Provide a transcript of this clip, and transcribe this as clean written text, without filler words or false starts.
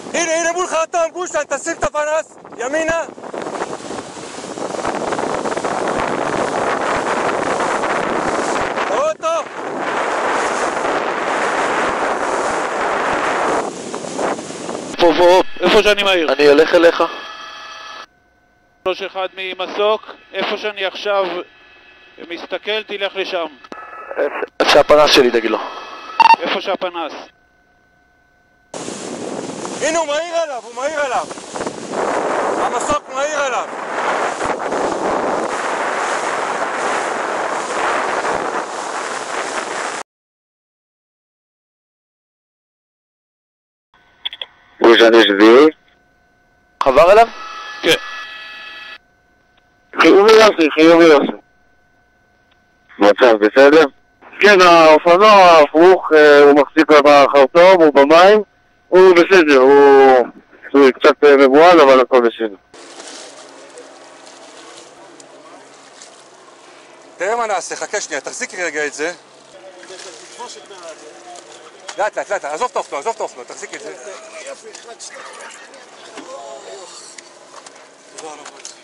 הנה מולך אטום, גושן, תשים את הפנס, ימינה. רואה אותו? איפה שאני מהיר? אני הולך אליך. 3-1 ממסוק, איפה שאני עכשיו מסתכל, תלך לשם. איפה שהפנס שלי, תגיד לו. איפה שהפנס. הנה הוא מהיר עליו, המסוק מהיר עליו. גושן יש זיהוי? חבר אליו? כן. חיובי יוסי. מצב בסדר? כן, האופנוע ההפוך, הוא מחזיק בחרטום, הוא במים, הוא בסדר, הוא קצת מבועל, אבל הכל בסדר. תראה מה נעשה, חכה שנייה, תחזיקי רגע את זה. לאט, עזוב את האופנוע, תחזיקי את זה. יופי, 1, 2. תודה רבה.